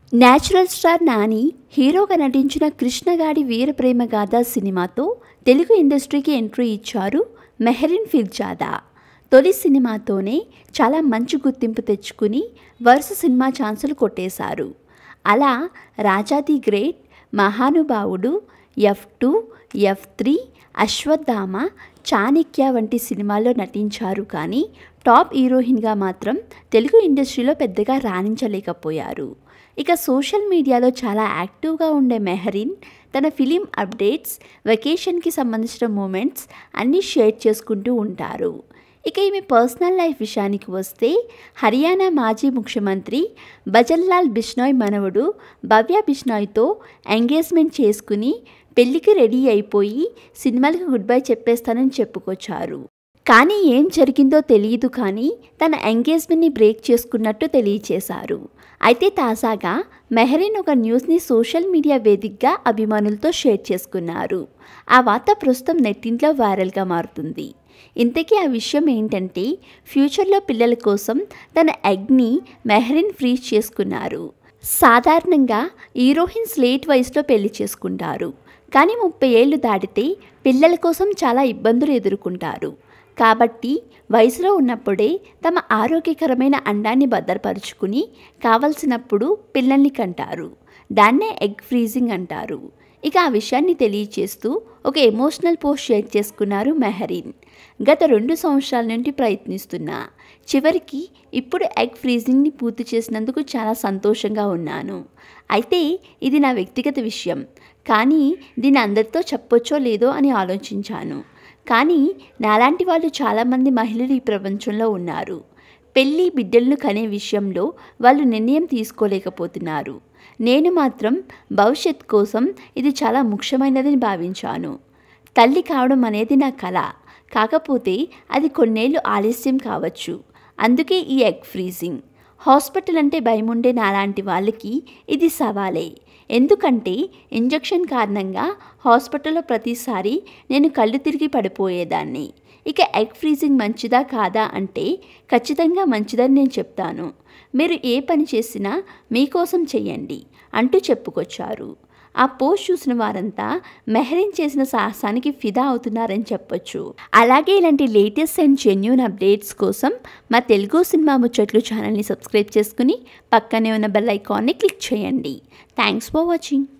Natural star Nani హీరోగా నటించిన కృష్ణగాడి వీరప్రేమ గాథ సినిమాతో తెలుగు ఇండస్ట్రీకి ఎంట్రీ ఇచ్చారు మెహరీన్ ఫిర్జాదా. తొలి సినిమాతోనే చాలా మంచి గుర్తింపు తెచ్చుకుని వరుస సినిమా ఛాన్సులు కొట్టేశారు. అలా రాజా ది గ్రేట్, మహానుభావుడు, F2, F3, అశ్వత్థామ, చాణక్య వంటి సినిమాల్లో నటించారు. కానీ టాప్ హీరోయిన్గా మాత్రం తెలుగు ఇండస్ట్రీలో పెద్దగా రాణించలేకపోయారు. ఇక సోషల్ మీడియాలో చాలా యాక్టివ్గా ఉండే మెహరీన్ తన ఫిలిం అప్డేట్స్, వెకేషన్కి సంబంధించిన మూమెంట్స్ అన్నీ షేర్ చేసుకుంటూ ఉంటారు. ఇక ఈమె పర్సనల్ లైఫ్ విషయానికి వస్తే హర్యానా మాజీ ముఖ్యమంత్రి భజన్లాల్ బిష్నోయ్ మనవడు భవ్య బిష్నోయ్తో ఎంగేజ్మెంట్ చేసుకుని పెళ్లికి రెడీ అయిపోయి సినిమాలకు గుడ్ బై చెప్పేస్తానని చెప్పుకొచ్చారు. కానీ ఏం జరిగిందో తెలియదు, కానీ తన ఎంగేజ్మెంట్ని బ్రేక్ చేసుకున్నట్టు తెలియచేశారు. అయితే తాజాగా మెహరీన్ ఒక న్యూస్ని సోషల్ మీడియా వేదికగా అభిమానులతో షేర్ చేసుకున్నారు. ఆ వార్త ప్రస్తుతం నెట్టింట్లో వైరల్గా మారుతుంది. ఇంతకీ ఆ విషయం ఏంటంటే, ఫ్యూచర్లో పిల్లల కోసం తన ఎగ్ని మెహరీన్ ఫ్రీజ్ చేసుకున్నారు. సాధారణంగా హీరోయిన్స్ లేట్ వయసులో పెళ్లి చేసుకుంటారు, కానీ 30 ఏళ్ళు దాటితే పిల్లల కోసం చాలా ఇబ్బందులు ఎదుర్కొంటారు. కాబట్టి వయసులో ఉన్నప్పుడే తమ ఆరోగ్యకరమైన అండాన్ని భద్రపరుచుకుని కావలసినప్పుడు పిల్లల్ని కంటారు. దాన్నే ఎగ్ ఫ్రీజింగ్ అంటారు. ఇక ఆ విషయాన్ని తెలియచేస్తూ ఒక ఎమోషనల్ పోస్ట్ షేర్ చేసుకున్నారు మెహరీన్. గత 2 సంవత్సరాల నుండి ప్రయత్నిస్తున్నా, చివరికి ఇప్పుడు ఎగ్ ఫ్రీజింగ్ని పూర్తి చేసినందుకు చాలా సంతోషంగా ఉన్నాను. అయితే ఇది నా వ్యక్తిగత విషయం, కానీ దీన్ని అందరితో చెప్పొచ్చో లేదో అని ఆలోచించాను. కానీ నాలాంటి వాళ్ళు చాలామంది మహిళలు ఈ ప్రపంచంలో ఉన్నారు. పెళ్ళి, బిడ్డలను కనే విషయంలో వాళ్ళు నిర్ణయం తీసుకోలేకపోతున్నారు. నేను మాత్రం భవిష్యత్ కోసం ఇది చాలా ముఖ్యమైనదని భావించాను. తల్లి కావడం అనేది నా కల, కాకపోతే అది కొన్నేళ్ళు ఆలస్యం కావచ్చు. అందుకే ఈ ఎగ్ ఫ్రీజింగ్. హాస్పిటల్ అంటే భయం ఉండే నాలాంటి వాళ్ళకి ఇది సవాలే. ఎందుకంటే ఇంజెక్షన్ కారణంగా హాస్పిటల్లో ప్రతిసారి నేను కళ్ళు తిరిగి పడిపోయేదాన్ని. ఇక ఎగ్ ఫ్రీజింగ్ మంచిదా కాదా అంటే ఖచ్చితంగా మంచిదని నేను చెప్తాను. మీరు ఏ పని చేసినా మీకోసం చెయ్యండి అంటూ చెప్పుకొచ్చారు. ఆ పోస్ట్ చూసిన వారంతా మెహరీన్ చేసిన సాహసానికి ఫిదా అవుతున్నారని చెప్పొచ్చు. అలాగే ఇలాంటి లేటెస్ట్ అండ్ జెన్యూన్ అప్డేట్స్ కోసం మా తెలుగు సినిమా ముచ్చట్లు ఛానల్ని సబ్స్క్రైబ్ చేసుకుని పక్కనే ఉన్న బెల్ ఐకాన్ని క్లిక్ చేయండి. Thanks for watching.